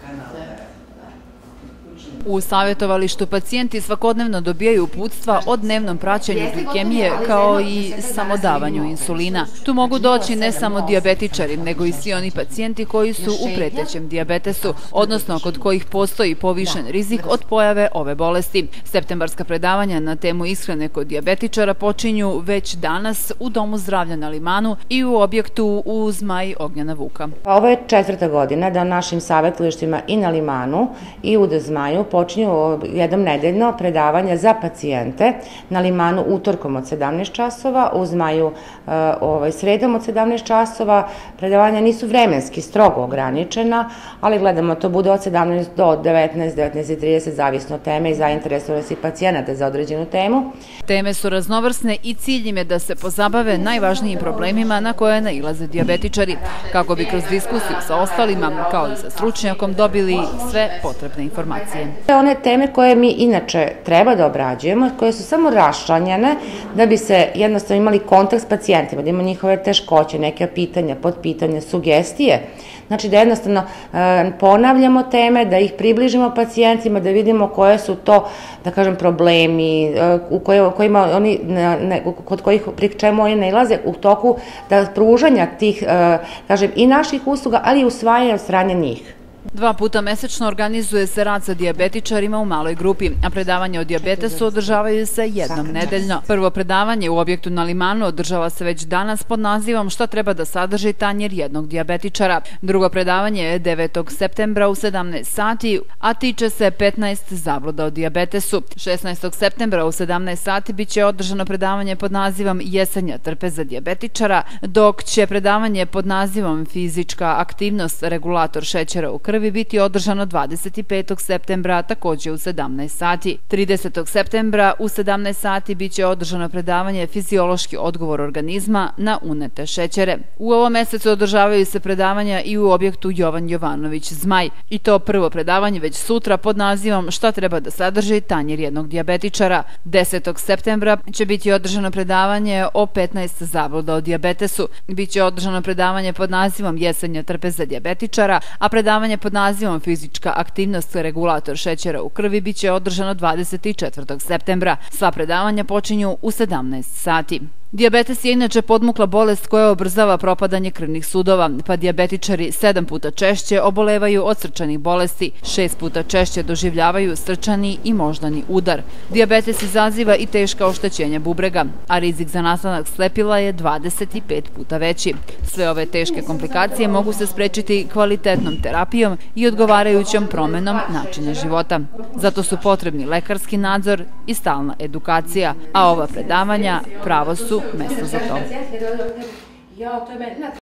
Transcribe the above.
U savjetovalištu pacijenti svakodnevno dobijaju uputstva o dnevnom praćenju glikemije kao i samodavanju insulina. Tu mogu doći ne samo dijabetičari, nego i svi oni pacijenti koji su u pretećem dijabetesu, odnosno kod kojih postoji povišen rizik od pojave ove bolesti. Septembarska predavanja na temu ishrane kod dijabetičara počinju već danas u Domu zdravlja na Limanu i u objektu u Zmaj Ognjena Vuka. Ovo je 4. godina da našim savjetovalištima i na Limanu i u Zmaju počinju jednom nedeljno predavanja za pacijente. Na Limanu utorkom od 17 časova, u Zmaju sredom od 17 časova. Predavanja nisu vremenski strogo ograničena, ali gledamo to bude od 17 do 19, 19:30, zavisno od teme i zainteresovanosti pacijenata za određenu temu. Teme su raznovrsne i cilj im je da se pozabave najvažnijim problemima na koje nailaze dijabetičari, kako bi kroz diskusiju sa ostalima, kao i sa stručnjakom, dobili sve potrebne informacije. One teme koje mi inače treba da obrađujemo, koje su samo raščlanjene da bi se jednostavno imali kontakt s pacijentima, da imamo njihove teškoće, neke pitanja, podpitanja, sugestije. Znači da jednostavno ponavljamo teme, da ih približimo pacijentima, da vidimo koje su to, da kažem, problemi pri čemu oni nailaze u toku pružanja tih, kažem, i naših usluga, ali i usvajanja od strane njih. 2 puta mesečno organizuje se rad sa dijabetičarima u maloj grupi, a predavanja o dijabetesu održavaju se jednom nedeljno. Prvo predavanje u objektu na Limanu održava se već danas pod nazivom Šta treba da sadrži tanjir jednog dijabetičara. Drugo predavanje je 9. septembra u 17 sati, a tiče se 15 zabluda o dijabetesu. 16. septembra u 17 sati biće održano predavanje pod nazivom Jesenja trpe za dijabetičara, dok će predavanje pod nazivom Fizička aktivnost, regulator šećera u krvi biti održano 25. septembra takođe u 17 sati. 30. septembra u 17 sati biće održano predavanje Fiziološki odgovor organizma na unete šećere. U ovom mesecu održavaju se predavanja i u objektu Jovan Jovanović Zmaj. I to prvo predavanje već sutra pod nazivom Šta treba da sadrži tanjir jednog dijabetičara. 10. septembra će biti održano predavanje o 15 zabluda o dijabetesu. Biće održano predavanje pod nazivom Jesenja trpe za dijabetičara, a predavanje pod nazivom Fizička aktivnost, regulator šećera u krvi biće održano 24. septembra. Sva predavanja počinju u 17 sati. Dijabetes je inače podmukla bolest koja ubrzava propadanje krvnih sudova, pa dijabetičari 7 puta češće obolevaju od srčanih bolesti, 6 puta češće doživljavaju srčani i moždani udar. Dijabetes izaziva i teška oštećenja bubrega, a rizik za nastanak slepila je 25 puta veći. Sve ove teške komplikacije mogu se sprečiti kvalitetnom terapijom i odgovarajućom promenom načina života. Zato su potrebni lekarski nadzor i stalna edukacija, a ova predavanja pravo su mesto za to.